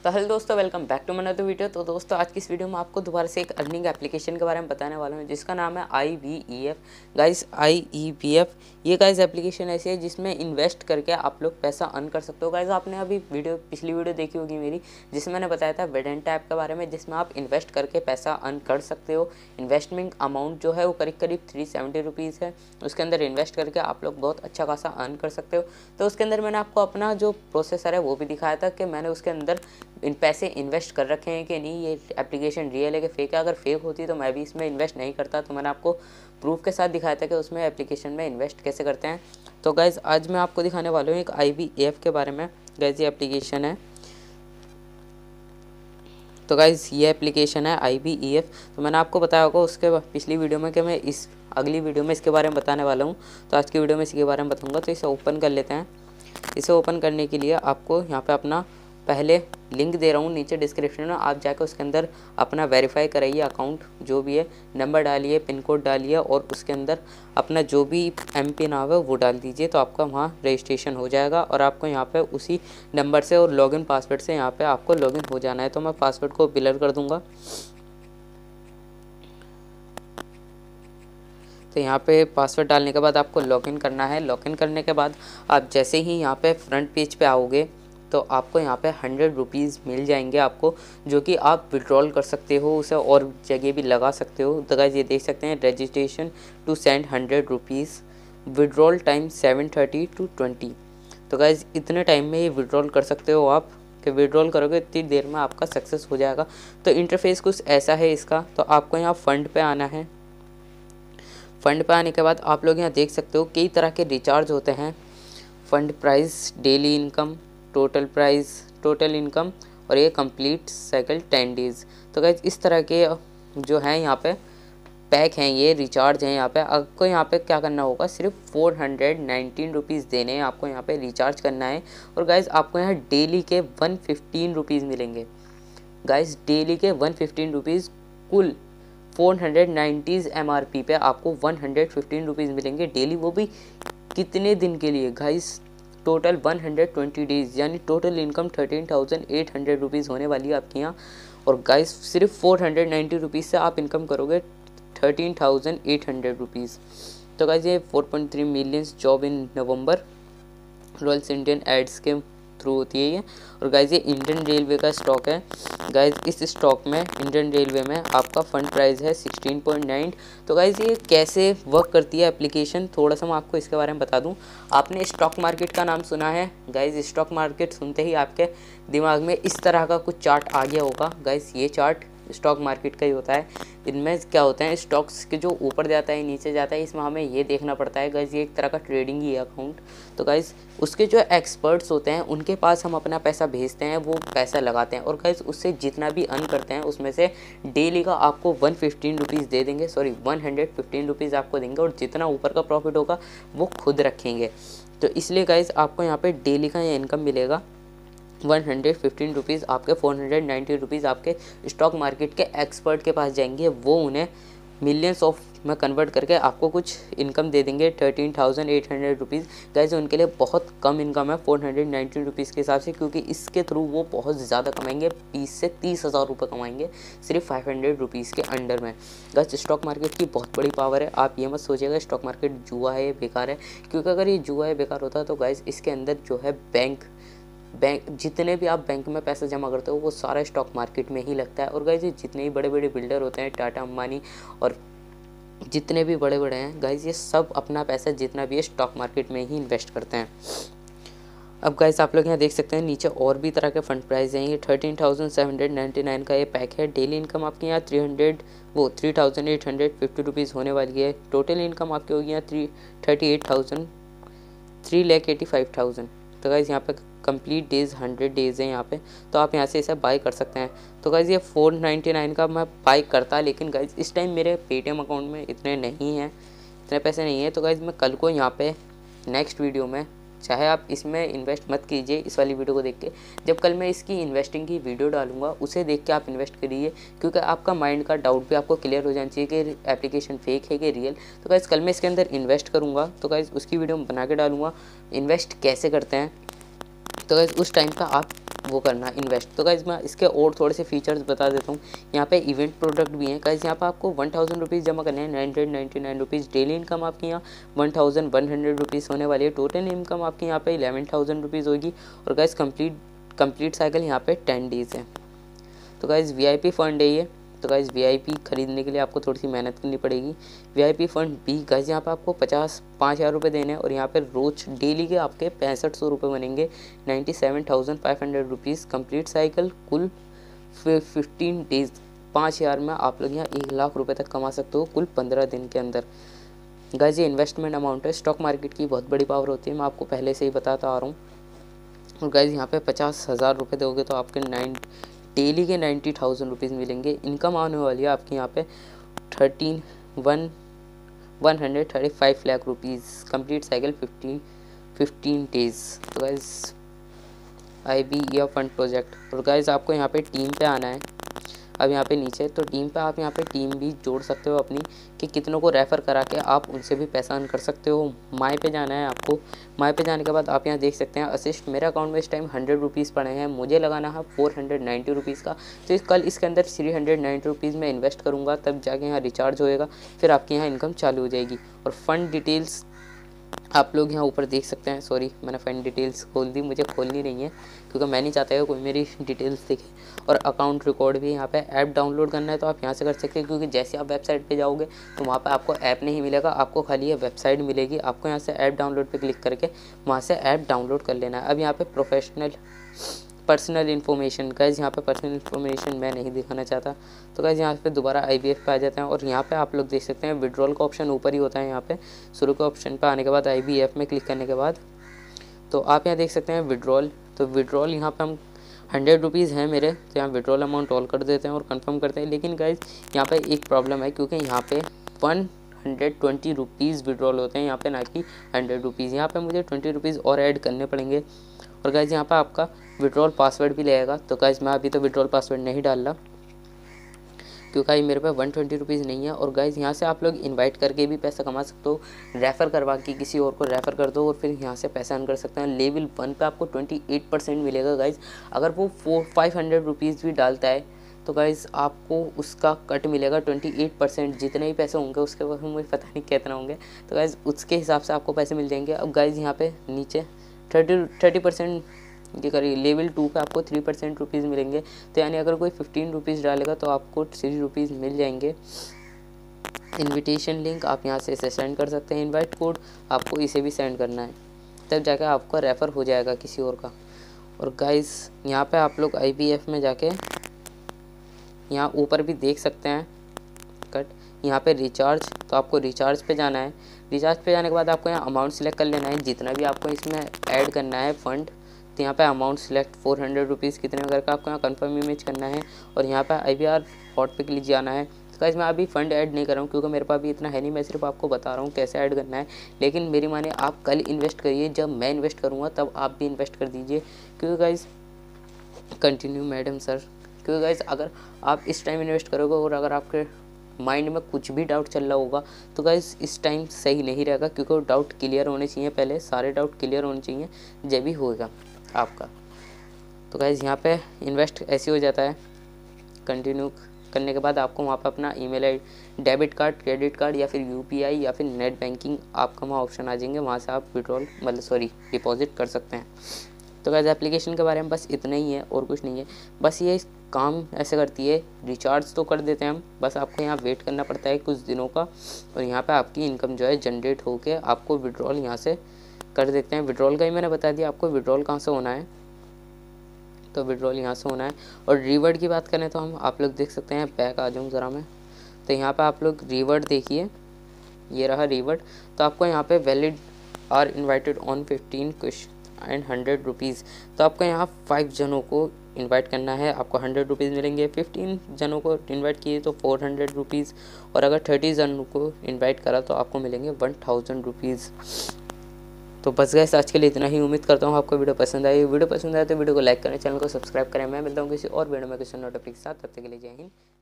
तो हेलो दोस्तों, welcome back to another video. तो दोस्तों आज की इस वीडियो में आपको दोबारा से एक अर्निंग एप्लीकेशन के बारे में बताने वाला हूँ जिसका नाम है IVEF। गाइस IEVF ये गाइस एप्लीकेशन ऐसी है जिसमें इन्वेस्ट करके आप लोग पैसा अर्न कर सकते हो। गाइस आपने अभी पिछली वीडियो देखी होगी मेरी, जिसमें मैंने बताया था वेडेंटा ऐप के बारे में, जिसमें आप इन्वेस्ट करके पैसा अर्न कर सकते हो। इन्वेस्टमेंट अमाउंट जो है वो करीब 370 रुपीज़ है। उसके अंदर इन्वेस्ट करके आप लोग बहुत अच्छा खासा अर्न कर सकते हो। तो उसके अंदर मैंने आपको अपना जो प्रोसेसर है वो भी दिखाया था कि मैंने उसके अंदर इन पैसे इन्वेस्ट कर रखे हैं कि नहीं, ये एप्लीकेशन रियल है कि फेक है। अगर फेक होती तो मैं भी इसमें इन्वेस्ट नहीं करता। तो मैंने आपको प्रूफ के साथ दिखाया था कि उसमें एप्लीकेशन में इन्वेस्ट कैसे करते हैं। तो गाइज़ आज मैं आपको दिखाने वाला हूँ एक IVEF के बारे में। गाइज़ ये एप्लीकेशन है, तो गाइज़ ये एप्लीकेशन है IVEF। तो मैंने आपको बताया होगा उसके पिछली वीडियो में कि मैं इस अगली वीडियो में इसके बारे में बताने वाला हूँ। तो आज की वीडियो में इसके बारे में बताऊँगा। तो इसे ओपन कर लेते हैं। इसे ओपन करने के लिए आपको यहाँ पे अपना पहले लिंक दे रहा हूँ नीचे डिस्क्रिप्शन में, आप जाकर उसके अंदर अपना वेरीफाई कराइए अकाउंट जो भी है, नंबर डालिए, पिन कोड डालिए और उसके अंदर अपना जो भी MPIN नाम है वो डाल दीजिए। तो आपका वहाँ रजिस्ट्रेशन हो जाएगा और आपको यहाँ पे उसी नंबर से और लॉगिन पासवर्ड से यहाँ पे आपको लॉगिन हो जाना है। तो मैं पासवर्ड को ब्लर कर दूँगा। तो यहाँ पे पासवर्ड डालने के बाद आपको लॉगिन करना है। लॉगिन करने के बाद आप जैसे ही यहाँ पे फ्रंट पेज पे आओगे तो आपको यहाँ पे 100 रुपीज़ मिल जाएंगे आपको, जो कि आप विड्रॉल कर सकते हो, उसे और जगह भी लगा सकते हो। तो गाइस ये देख सकते हैं, registration to send 100 rupees, withdrawal time 7:30 to 20। तो गाइस इतने टाइम में ये विड्रॉल कर सकते हो आप, कि विड्रॉल करोगे इतनी देर में आपका सक्सेस हो जाएगा। तो इंटरफेस कुछ ऐसा है इसका। तो आपको यहाँ फंड पे आना है। फंड पे आने के बाद आप लोग यहाँ देख सकते हो कई तरह के रिचार्ज होते हैं। Fund price, daily income, total price, total income और ये कंप्लीट साइकिल 10 डेज़। तो गाइस इस तरह के जो हैं यहाँ पे पैक हैं, ये रिचार्ज हैं। यहाँ पे आपको यहाँ पे क्या करना होगा, सिर्फ 419 रुपीज़ देने हैं आपको, यहाँ पे रिचार्ज करना है। और गाइस आपको यहाँ डेली के 115 रुपीज़ मिलेंगे। गाइस डेली के 115 रुपीज़, कुल 490 MRP पे आपको 115 रुपीज़ मिलेंगे डेली, वो भी कितने दिन के लिए गाइस, टोटल 120 डेज़, यानी टोटल इनकम 13,800 रुपीज़ होने वाली है आपके यहाँ। और गाइस सिर्फ 490 रुपीज़ से आप इनकम करोगे 13,800 रुपीज़। तो गाइस ये 4.3 millions job in November royals Indian ads के थ्रू होती है ये। और गाइस ये इंडियन रेलवे का स्टॉक है। गाइस इस स्टॉक में इंडियन रेलवे में आपका फंड प्राइस है 16.9। तो गाइस ये कैसे वर्क करती है एप्लीकेशन, थोड़ा सा मैं आपको इसके बारे में बता दूं। आपने स्टॉक मार्केट का नाम सुना है। गाइस स्टॉक मार्केट सुनते ही आपके दिमाग में इस तरह का कुछ चार्ट आ गया होगा। गाइस ये चार्ट स्टॉक मार्केट का ही होता है। इनमें क्या होता है, स्टॉक्स के जो ऊपर जाता है नीचे जाता है, इसमें हमें ये देखना पड़ता है। गाइस ये एक तरह का ट्रेडिंग ही है अकाउंट। तो गाइस उसके जो एक्सपर्ट्स होते हैं उनके पास हम अपना पैसा भेजते हैं, वो पैसा लगाते हैं और गाइस उससे जितना भी अर्न करते हैं उसमें से डेली का आपको 115 रुपीज़ दे देंगे, 115 रुपीज़ आपको देंगे। और जितना ऊपर का प्रॉफिट होगा वो खुद रखेंगे। तो इसलिए गाइस आपको यहाँ पर डेली का ये इनकम मिलेगा 115 रुपीज़। आपके 490 रुपीज़ आपके स्टॉक मार्केट के एक्सपर्ट के पास जाएंगे, वो उन्हें मिलियंस ऑफ में कन्वर्ट करके आपको कुछ इनकम दे देंगे 13,800 रुपीज़। गाइस उनके लिए बहुत कम इनकम है 490 रुपीज़ के हिसाब से, क्योंकि इसके थ्रू वो बहुत ज़्यादा कमाएंगे, 20 से 30,000 रुपये कमाएंगे सिर्फ 500 रुपीज़ के अंडर में। गाइस स्टॉक मार्केट की बहुत बड़ी पावर है। आप ये मत सोचिएगा स्टॉक मार्केट जुआ है, बेकार है, क्योंकि अगर ये जुआ है, बेकार होता तो गाइस इसके अंदर जो है बैंक जितने भी आप बैंक में पैसा जमा करते हो वो सारा स्टॉक मार्केट में ही लगता है। और गाइस ये जितने भी बड़े बड़े बिल्डर होते हैं, टाटा, अंबानी और जितने भी बड़े बड़े हैं, गाइस ये सब अपना पैसा जितना भी है स्टॉक मार्केट में ही इन्वेस्ट करते हैं। अब गाइस आप लोग यहाँ देख सकते हैं नीचे और भी तरह के फंड प्राइस हैं। ये 13,799 का ये पैक है। डेली इनकम आपके यहाँ 3,850 रुपीज़ होने वाली है। टोटल इनकम आपकी होगी यहाँ 3,85,000। तो गाइस यहाँ पे कंप्लीट डेज़ 100 डेज़ हैं यहाँ पे। तो आप यहाँ से इसे बाय कर सकते हैं। तो गाइस ये 499 का मैं बाय करता, लेकिन गाइस इस टाइम मेरे पेटीएम अकाउंट में इतने नहीं हैं, इतने पैसे नहीं हैं। तो गाइस मैं कल को यहाँ पे नेक्स्ट वीडियो में, चाहे आप इसमें इन्वेस्ट मत कीजिए इस वाली वीडियो को देख के, जब कल मैं इसकी इन्वेस्टिंग की वीडियो डालूंगा उसे देख के आप इन्वेस्ट करिए, क्योंकि आपका माइंड का डाउट भी आपको क्लियर हो जाना चाहिए कि एप्लीकेशन फेक है कि रियल। तो गाइस कल मैं इसके अंदर इन्वेस्ट करूँगा, तो गाइस उसकी वीडियो बना के डालूँगा इन्वेस्ट कैसे करते हैं। तो गाइस उस टाइम का आप वो करना इन्वेस्ट। तो गाइज़ मैं इसके और थोड़े से फीचर्स बता देता हूँ। यहाँ पे इवेंट प्रोडक्ट भी हैं गाइज़। यहाँ पे आपको 1000 रुपीज़ जमा करने हैं, 999 रुपीज़। डेली इनकम आपकी यहाँ 1100 रुपीज़ होने वाली है। टोटल इनकम आपकी यहाँ पे 11000 रुपीज़ होगी। और गाइज़ कंप्लीट साइकिल यहाँ पे 10 डेज़ है। तो गाइज़ VIP फंड है ये। तो गाइज़ VIP खरीदने के लिए आपको थोड़ी सी मेहनत करनी पड़ेगी। VIP फंड भी गाइज़ यहाँ पे आपको 5,000 रुपये देने हैं और यहाँ पे रोज डेली के आपके 6500 रुपये बनेंगे, 97,500 रुपीज़। कंप्लीट साइकिल कुल 15 डेज, 5000 में आप लोग यहाँ 1 लाख रुपये तक कमा सकते हो कुल 15 दिन के अंदर। गाइज़ ये इन्वेस्टमेंट अमाउंट है। स्टॉक मार्केट की बहुत बड़ी पावर होती है, मैं आपको पहले से ही बताता आ रहा हूँ। और गाइज़ यहाँ पे 50,000 रुपये दोगे तो आपके डेली के 90,000 रुपीज़ मिलेंगे। इनकम आने वाली है आपके यहाँ पे 135 lakh rupees. Complete cycle 15 days. तो गाइज़ IBEF फंड प्रोजेक्ट। और गाइज़ आपको यहाँ पे टीम पे आना है। अब यहाँ पे नीचे तो टीम पे आप यहाँ पे टीम भी जोड़ सकते हो अपनी, कि कितनों को रेफ़र करा के आप उनसे भी पैसा अर्न कर सकते हो। माई पे जाना है आपको। माई पे जाने के बाद आप यहाँ देख सकते हैं असिस्ट। मेरे अकाउंट में इस टाइम 100 रुपीज़ पड़े हैं, मुझे लगाना है 490 रुपीज़ का। तो कल इसके अंदर 390 रुपीज़ में इन्वेस्ट करूँगा, तब जाके यहाँ रिचार्ज होएगा, फिर आपके यहाँ इनकम चालू हो जाएगी। और फंड डिटेल्स आप लोग यहाँ ऊपर देख सकते हैं। सॉरी मैंने फंड डिटेल्स खोल दी, मुझे खोलनी नहीं है क्योंकि मैं नहीं चाहता है कोई मेरी डिटेल्स देखे। और अकाउंट रिकॉर्ड भी यहाँ पे ऐप डाउनलोड करना है तो आप यहाँ से कर सकते हैं, क्योंकि जैसे आप वेबसाइट पे जाओगे तो वहाँ पे आपको ऐप नहीं मिलेगा, आपको खाली ये वेबसाइट मिलेगी। आपको यहाँ से ऐप डाउनलोड पे क्लिक करके वहाँ से ऐप डाउनलोड कर लेना है। अब यहाँ पे पर्सनल इन्फॉर्मेशन, गाइज़ यहाँ पे पर्सनल इन्फॉर्मेशन मैं नहीं दिखाना चाहता। तो गाइज़ यहाँ पे दोबारा IBF पे आ जाते हैं और यहाँ पे आप लोग देख सकते हैं विड्रॉल का ऑप्शन ऊपर ही होता है। यहाँ पे शुरू के ऑप्शन पे आने के बाद IBF में क्लिक करने के बाद तो आप यहाँ देख सकते हैं विड्रॉल। तो विड्रॉल यहाँ पे हम 100 रुपीज़ हैं मेरे, तो यहाँ विड्रॉल अमाउंट ऑल कर देते हैं और कंफर्म करते हैं। लेकिन गाइज़ यहाँ पे एक प्रॉब्लम है, क्योंकि यहाँ पे 120 रुपीज़ विड्रॉल होते हैं यहाँ पे, ना कि 100 रुपीज़। यहाँ पे मुझे 20 रुपीज़ और ऐड करने पड़ेंगे। और गाइज़ यहाँ पे आपका विड्रॉल पासवर्ड भी लगेगा। तो गाइज़ मैं अभी तो विड्रॉल पासवर्ड नहीं डाल रहा क्योंकि मेरे पे 120 रुपीज़ नहीं है। और गाइज़ यहाँ से आप लोग इनवाइट करके भी पैसा कमा सकते हो, रेफ़र करवा के किसी और को रेफ़र कर दो और फिर यहाँ से पैसा अर्न कर सकते हैं। लेवल 1 पे आपको 28% मिलेगा गाइज़। अगर वो 500 रुपीज़ भी डालता है तो गाइज़ आपको उसका कट मिलेगा 28%। जितने भी पैसे होंगे उसके बाद मुझे पता नहीं कितना होंगे, तो गाइज़ उसके हिसाब से आपको पैसे मिल जाएंगे। अब गाइज़ यहाँ पे नीचे 30% के करीब लेवल 2 पे आपको 3% रुपीज़ मिलेंगे। तो यानी अगर कोई 15 रुपीज़ डालेगा तो आपको 3 रुपीज़ मिल जाएंगे। इनविटेशन लिंक आप यहाँ से इसे सेंड कर सकते हैं। इनवाइट कोड आपको इसे भी सेंड करना है, तब जाकर आपका रेफ़र हो जाएगा किसी और का। और गाइज़ यहाँ पे आप लोग IBF में जाके यहाँ ऊपर भी देख सकते हैं यहाँ पे रिचार्ज। तो आपको रिचार्ज पे जाना है। रिचार्ज पे जाने के बाद आपको यहाँ अमाउंट सेलेक्ट कर लेना है, जितना भी आपको इसमें ऐड करना है फंड। तो यहाँ पे अमाउंट सेलेक्ट 400 रुपीज़ कितने करके आपको यहाँ कंफर्म इमेज करना है और यहाँ पे IBR फॉट पे क्लिक जाना है। तो गाइस मैं अभी फ़ंड ऐड नहीं कर रहा हूँ क्योंकि मेरे पास अभी इतना है नहीं, मैं सिर्फ आपको बता रहा हूँ कैसे ऐड करना है। लेकिन मेरी माने आप कल इन्वेस्ट करिए, जब मैं इन्वेस्ट करूँगा तब आप भी इन्वेस्ट कर दीजिए। क्योंकि गाइस कंटिन्यू मैडम सर, क्योंकि गाइस अगर आप इस टाइम इन्वेस्ट करोगे और अगर आपके माइंड में कुछ भी डाउट चल रहा होगा तो गाइस इस टाइम सही नहीं रहेगा, क्योंकि वो डाउट क्लियर होने चाहिए। पहले सारे डाउट क्लियर होने चाहिए जब भी होगा आपका। तो गाइस यहाँ पे इन्वेस्ट ऐसे हो जाता है। कंटिन्यू करने के बाद आपको वहाँ पर अपना email ID, debit card, credit card या फिर UPI या फिर नेट बैंकिंग आपका वहाँ ऑप्शन आ जाएंगे, वहाँ से आप डिपॉजिट कर सकते हैं। तो गाइस एप्लीकेशन के बारे में बस इतना ही है और कुछ नहीं है। बस ये काम ऐसे करती है, रिचार्ज तो कर देते हैं हम, बस आपको यहाँ वेट करना पड़ता है कुछ दिनों का और यहाँ पे आपकी इनकम जो है जनरेट होके आपको विड्रॉल यहाँ से कर देते हैं। विड्रॉल का ही मैंने बता दिया आपको विड्रॉल कहाँ से होना है, तो विड्रॉल यहाँ से होना है। और रिवॉर्ड की बात करें तो हम आप लोग देख सकते हैं, बैक आ जाऊँ ज़रा मैं, तो यहाँ पे आप लोग रिवॉर्ड देखिए, ये रहा रिवॉर्ड। तो आपको यहाँ पे valid are invited on 15 question and 100 rupees. तो आपको यहाँ 5 जनों को इनवाइट करना है, आपको 100 रुपीज़ मिलेंगे। 15 जनों को इनवाइट किए तो 400 रुपीज़, और अगर 30 जनों को इनवाइट करा तो आपको मिलेंगे 1000 रुपीज़। तो बस गाइस आज के लिए इतना ही। उम्मीद करता हूँ आपको वीडियो पसंद आई। वीडियो पसंद आए तो वीडियो को लाइक करें, चैनल को सब्सक्राइब करें। मैं मिलता हूँ किसी और वीडियो में किसी नए टॉपिक के साथ, तब तक के लिए जय हिंद।